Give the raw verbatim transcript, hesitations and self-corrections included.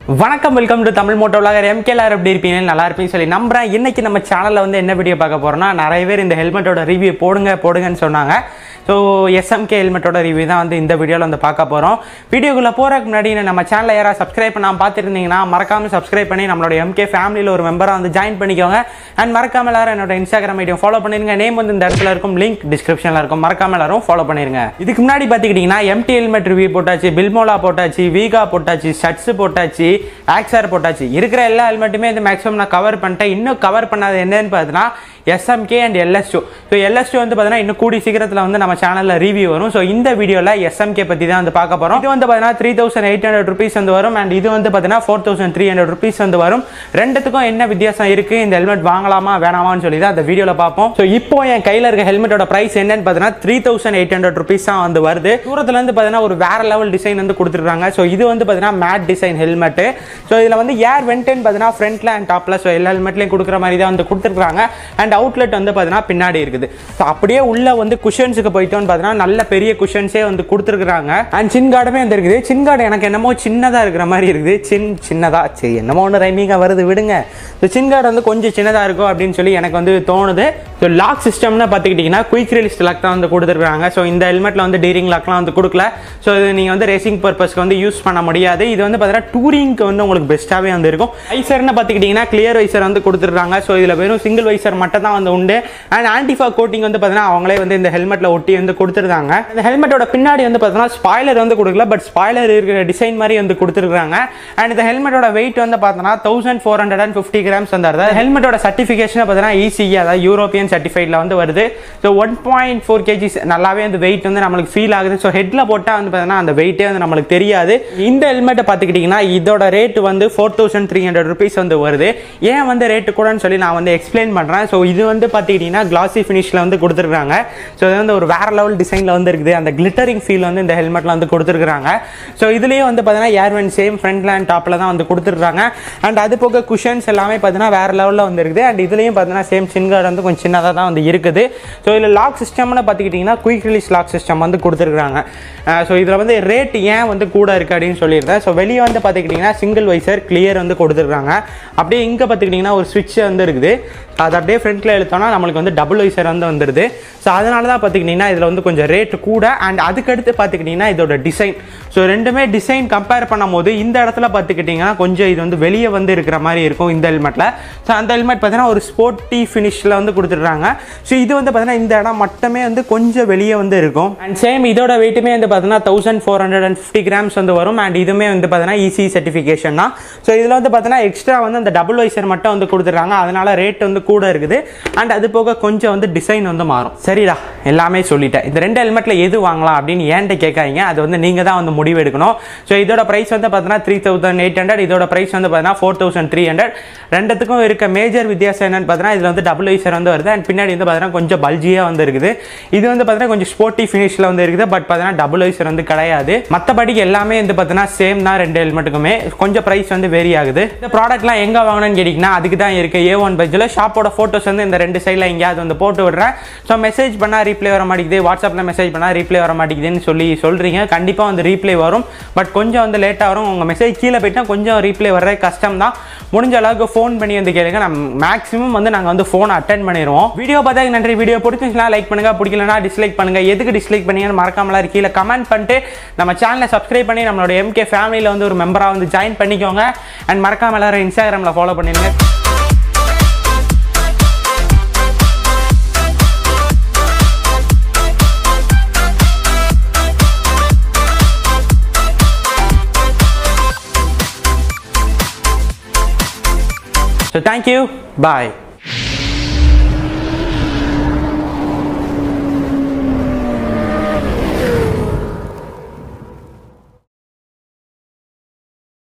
வணக்கம் welcome to Tamil moto vlogger M K எல்லாரும் எப்படி இருப்பீங்க நல்லா இருப்பீங்கன்னு சொல்லி நம்புறேன். இன்னைக்கு நம்ம சேனல்ல வந்து என்ன வீடியோ பார்க்க போறோம்னா நிறைய பேர் இந்த ஹெல்மெட்டோட ரிவ்யூ போடுங்க போடுங்கன்னு சொன்னாங்க. ஸோ S M K ஹெல்மெட்டோட ரிவ்யூ தான் வந்து இந்த வீடியோவில் வந்து பார்க்க போகிறோம். வீடியோக்குள்ளே போகிறதுக்கு முன்னாடி நம்ம சேனலை யாராவது சப்ஸ்கிரைப் பண்ணாமல் பார்த்துருந்தீங்கன்னா மறக்காமல் சப்ஸ்கிரைப் பண்ணி நம்மளோட M K ஃபேமிலியில் ஒரு மெம்பராக வந்து ஜாயின் பண்ணிக்கோங்க. அண்ட் மறக்காமல் எல்லாரும் என்னோட இன்ஸ்டாகிராம் ஐடியும் ஃபாலோ பண்ணிருங்க. நேம் வந்து இந்த இடத்துல இருக்கும், லிங்க் டிஸ்கிரிப்ஷனில் இருக்கும். மறக்காமல் எல்லாரும் ஃபாலோ பண்ணிருங்க. இதுக்கு முன்னாடி பார்த்துக்கிட்டிங்கன்னா M T ஹெல்மெட் ரிவ்யூ போட்டாச்சு, பில்மோலா போட்டாச்சு, வீகா போட்டாச்சு, ஷட்ஸ் போட்டாச்சு, ஆக்ஸார் போட்டாச்சு. இருக்கிற எல்லா ஹெல்மெட்டுமே இந்த மேக்ஸிமம் நான் கவர் பண்ணிட்டேன். இன்னும் கவர் பண்ணாது என்னன்னு பார்த்தீங்கன்னா S M K and L S two. So L S two வந்து பார்த்தீங்கன்னா இன்னும் கூடி சீக்கிரத்தில் வந்து நம்ம சேனலில் ரிவ்யூ வரும். ஸோ இந்த வீடியோவில் S M K பற்றி தான் வந்து பார்க்க போகிறோம். இது வந்து பார்த்தீங்கன்னா three thousand eight hundred rupees வந்து வரும். அண்ட் இது வந்து பார்த்தீங்கன்னா four thousand three hundred rupees வந்து வரும். ரெண்டுத்துக்கும் என்ன வித்தியாசம் இருக்குது, இந்த ஹெல்மெட் வாங்கலாமா வேணாமான்னு சொல்லி தான் அந்த வீடியோவில் பார்ப்போம். ஸோ இப்போ என் கையில் இருக்க ஹெல்மெட்டோட ப்ரைஸ் என்னன்னு பார்த்தீங்கன்னா three thousand eight hundred rupees தான் வந்து வருது. தூரத்துலேருந்து பார்த்தீங்கன்னா ஒரு வேற லெவல் டிசைன் வந்து கொடுத்துருக்காங்க. ஸோ இது வந்து பார்த்தீங்கன்னா மேட் டிசைன் ஹெல்மெட். ஸோ இதில் வந்து ஏர் வென்ட்னு பார்த்தீங்கன்னா ஃப்ரண்ட்ல அண்ட் டாப்ல ஸோ எல்லா ஹெல்மெட்லையும் கொடுக்குற மாதிரி தான் வந்து கொடுத்துருக்காங்க. அண்ட் அவுட்லெட் வந்து பார்த்தீங்கன்னா பின்னாடி இருக்குது. ஸோ அப்படியே உள்ள வந்து குஷன்ஸுக்கு போயிட்டோன்னு பார்த்தீங்கன்னா நல்ல பெரிய குஷன்ஸே வந்து கொடுத்துருக்காங்க. அண்ட் சின் கார்டுமே வந்து இருக்குது. சின் கார்டு எனக்கு என்னமோ சின்னதாக இருக்கிற மாதிரி இருக்குது. சின் சின்னதா சரி என்னமோ ஒன்று ரைமிங்காக வருது விடுங்க. ஸோ சின் கார்டு வந்து கொஞ்சம் சின்னதாக இருக்கும் அப்படின்னு சொல்லி எனக்கு வந்து தோணுது. ஸோ லாக் சிஸ்டம்னு பார்த்துக்கிட்டிங்கன்னா குயிக் ரிலீஸ் லாக் தான் வந்து கொடுத்துருக்காங்க. ஸோ இந்த ஹெல்மெட்டில் வந்து டீரிங் லாக்லாம் வந்து கொடுக்கல. ஸோ இது நீங்கள் வந்து ரேசிங் பர்பஸ்க்கு வந்து யூஸ் பண்ண முடியாது. இது வந்து பார்த்தீங்கன்னா டூரிங்க்கு வந்து உங்களுக்கு பெஸ்ட்டாகவே வந்து இருக்கும். வைசர்னு பார்த்துக்கிட்டிங்கன்னா கிளியர் வைசர் வந்து கொடுத்துருக்காங்க. ஸோ இதில் வெறும் சிங்கிள் வைசர் மட்டும் தான் வந்து உண்டு. அண்ட் ஆன்டிஃபா கோட்டிங் வந்து பார்த்தீங்கன்னா அவங்களே வந்து இந்த ஹெல்மெட்டில் ஒட்டி வந்து கொடுத்துருக்காங்க. இந்த ஹெல்மெட்டோட பின்னாடி வந்து பார்த்தீங்கன்னா ஸ்பாய்லர் வந்து கொடுக்கல, பட் ஸ்பாய்லர் இருக்கிற டிசைன் மாதிரி வந்து கொடுத்துருக்காங்க. அண்ட் இந்த ஹெல்மெட்டோட வெயிட் வந்து பார்த்தீங்கன்னா thousand four hundred and fifty grams வந்து வருது. ஹெல்மெட்டோட சர்டிஃபிகேஷன் பார்த்தீங்கன்னா E C E அதாவது யூரோப்பியன் சர்டிஃபைட்ல வந்து வருது. So one point four kgs நல்லாவே அந்த வெயிட் வந்து நம்மளுக்கு ஃபீல் ஆகுது. ஸோ ஹெட்ல போட்டால் வந்து பார்த்தீங்கன்னா அந்த வெயிட்டே வந்து நம்மளுக்கு தெரியாது. இந்த ஹெல்மெட்டை பார்த்துக்கிட்டிங்கன்னா இதோட ரேட் வந்து four thousand three hundred rupees வந்து வருது. ஏன் வந்து ரேட்டு கூடன்னு சொல்லி நான் வந்து எக்ஸ்பிளைன் பண்ணுறேன். ஸோ இது வந்து பார்த்துக்கிட்டிங்கன்னா கிளாசி ஃபினிஷில் வந்து கொடுத்துருக்காங்க. ஸோ இது வந்து ஒரு வேற லெவல் டிசைனில் வந்து இருக்குது. அந்த கிளிட்டரிங் ஃபீல் வந்து இந்த ஹெல்மெட்டில் வந்து கொடுத்துருக்காங்க. ஸோ இதுலேயே வந்து பார்த்தீங்கன்னா ஏர் வென்ட் சேம் ஃப்ரண்ட்ல அண்ட் டாப்பில் தான் வந்து கொடுத்துருக்காங்க. அண்ட் அது போக குஷன்ஸ் எல்லாமே பார்த்தீங்கன்னா வேற லெவலில் வந்து இருக்குது. அண்ட் இதுலேயும் பார்த்தீங்கன்னா சேம் சின் கார்டு வந்து கொஞ்சம் சின்னதாக தான் வந்து இருக்குது. ஸோ இதில் லாக் சிஸ்டம்னு பார்த்துக்கிட்டிங்கன்னா குயிக் ரிலீஸ் லாக் சிஸ்டம் வந்து கொடுத்துருக்காங்க. ஸோ இதில் வந்து ரேட் ஏன் வந்து கூட இருக்குது அப்படின்னு சொல்லியிருந்தேன். ஸோ வெளியே வந்து பார்த்துக்கிட்டிங்கன்னா சிங்கிள் வைசர் கிளியர் வந்து கொடுத்துருக்காங்க. அப்படியே இங்கே பார்த்துக்கிட்டிங்கன்னா ஒரு ஸ்விட்ச் வந்து இருக்குது. அது அப்படியே ஃப்ரண்ட்டில் எழுத்தோன்னா நம்மளுக்கு வந்து டபுள் வைசர் வந்து வந்துடுது. ஸோ அதனால தான் பார்த்துக்கிட்டிங்கன்னா இதில் வந்து கொஞ்சம் ரேட்டு கூட. அண்ட் அதுக்கடுத்து பார்த்துக்கிட்டிங்கன்னா இதோட டிசைன். ஸோ ரெண்டுமே டிசைன் கம்பேர் பண்ணும் போது இந்த இடத்துல பார்த்துக்கிட்டிங்கன்னா கொஞ்சம் இது வந்து வெளியே வந்து இருக்கிற மாதிரி இருக்கும் இந்த ஹெல்மெட்டில். ஸோ அந்த ஹெல்மெட் பார்த்தீங்கன்னா ஒரு ஸ்போர்ட்டி ஃபினிஷில் வந்து கொடுத்துட்றாங்க. ஸோ இது வந்து பார்த்தீங்கன்னா இந்த இடம் மட்டுமே வந்து கொஞ்சம் வெளியே வந்து இருக்கும். அண்ட் சேம் இதோட வெயிட்டுமே வந்து பார்த்தீங்கன்னா thousand four hundred and fifty grams வந்து வரும். அண்ட் இதுவுமே வந்து பார்த்தீங்கன்னா E C E சர்டிஃபிகேஷன் தான். ஸோ இதில் வந்து பார்த்தீங்கன்னா எக்ஸ்ட்ரா வந்து அந்த டபுள் வைசர் மட்டும் வந்து கொடுத்துட்றாங்க. அதனால ரேட் வந்து கூட இருக்குது. அண்ட் அது போக கொஞ்சம் வந்து டிசைன் வந்து மாறும். சரிடா எல்லாமே சொல்லிட்டேன். இந்த ரெண்டு ஹெல்மெட்ல எது வாங்கலாம் அப்படின்னு ஏன்ட்ட கேட்காதீங்க. அது வந்து நீங்க தான் வந்து முடிவு எடுக்கணும். ஸோ இதோட பிரைஸ் வந்து பார்த்தீங்கன்னா த்ரீ தௌசண்ட் எயிட் ஹண்ட்ரட் இதோட பிரைஸ் வந்து பார்த்தீங்கன்னா ஃபோர் தௌசண்ட் த்ரீ ஹண்ட்ரட் ரெண்டுத்துக்கும் இருக்க மேஜர் வித்தியாசம் என்னன்னு பார்த்தீங்கன்னா இதில் வந்து டபுள் வைசர் வந்து வருது. அண்ட் பின்னாடி வந்து பார்த்தீங்கன்னா கொஞ்சம் பல்ஜியாக வந்து இருக்குது. இது வந்து பார்த்தீங்கன்னா கொஞ்சம் ஸ்போர்ட்டி ஃபினிஷில் வந்து இருக்குது. பட் பார்த்தீங்கன்னா டபுள் வைசர் வந்து கிடையாது. மற்றபடி எல்லாமே வந்து பார்த்தீங்கன்னா சேம் தான் ரெண்டு ஹெல்மெட்டுக்குமே. கொஞ்சம் பிரைஸ் வந்து வேரி ஆகுது. இந்த ப்ராடக்ட்லாம் எங்கே வாங்கணும்னு கேட்டிங்கன்னா அதுக்கு தான் இருக்குது ஏ ஒன் பட்ஜில் ஷாப்போட ஃபோட்டோஸ் வந்து இந்த ரெண்டு சைடில் எங்கேயாவது வந்து போட்டு விடுறேன். ஸோ மெசேஜ் பண்ணால் ரீப்ளே வர மாட்டேங்குது, வாட்ஸ்அப்பில் மெசேஜ் பண்ணால் ரீப்ளே வர மாட்டேங்குதுன்னு சொல்லி சொல்கிறீங்க. கண்டிப்பாக வந்து ரீப்ளே வரும், பட் கொஞ்சம் வந்து லேட்டாக வரும். உங்கள் மெசேஜ் கீழே போயிட்டா கொஞ்சம் ரீப்ளே வர்றது கஷ்டம் தான். முடிஞ்ச அளவுக்கு ஃபோன் பண்ணி வந்து கேளுங்க. நம்ம மேக்ஸிமம் வந்து நாங்கள் வந்து ஃபோன் அட்டென்ட் பண்ணிடுவோம். வீடியோ பார்த்தா நன்றி. வீடியோ பிடிச்சிருந்துச்சுன்னா லைக் பண்ணுங்க, பிடிக்கலனா டிஸ்லைக் பண்ணுங்க. எதுக்கு டிஸ்லைக் பண்ணீங்கன்னு மறக்காமலாம் கீழே கமெண்ட் பண்ணிட்டு நம்ம சேனலை சப்ஸ்கிரைப் பண்ணி நம்மளோட M K ஃபேமிலியில் வந்து ஒரு மெம்பராக வந்து ஜாயின் பண்ணிக்கோங்க. அண்ட் மறக்காம எல்லாரும் இன்ஸ்டாகிராமில் ஃபாலோ பண்ணிடுங்க. So thank you. Bye.